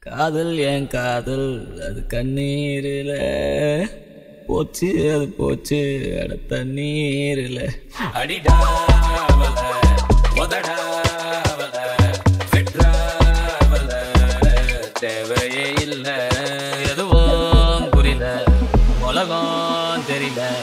காதல் ஏன் காதல் அது கண்ணீரில போச்சு, அது போச்சு அட தண்ணீரில. அடிடாவல முதடாவல வெற்றாவல தேவையே இல்ல, எதுவும் புரியல உலகம் தெரியல.